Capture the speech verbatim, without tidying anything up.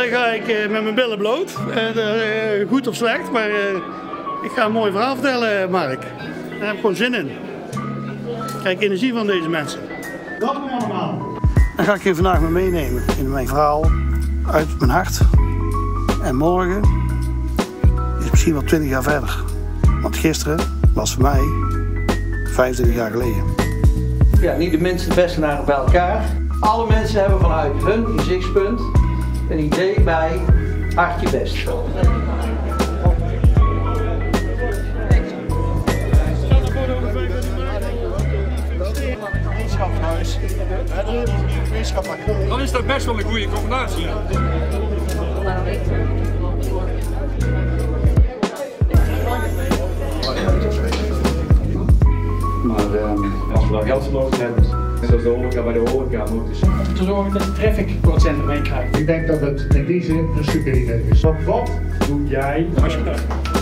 Morgen ga ik uh, met mijn billen bloot. Uh, uh, goed of slecht, maar uh, ik ga een mooi verhaal vertellen, Mark. Daar heb ik gewoon zin in. Kijk, energie van deze mensen. Welkom allemaal. Dan ga ik je vandaag mee meenemen in mijn verhaal uit mijn hart. En morgen is misschien wel twintig jaar verder. Want gisteren was voor mij vijfentwintig jaar geleden. Ja, niet de minste bestenaren bij elkaar. Alle mensen hebben vanuit hun gezichtspunt een idee bij Hartje Best. Dan is dat best wel een goede combinatie. Maar um, als we dan geld nodig hebben, zoals de horeca bij de horeca moet, dus te zorgen dat de traffic voor het centrum meekrijgt. Ik denk dat het in die zin een super idee is. Wat doe jij als je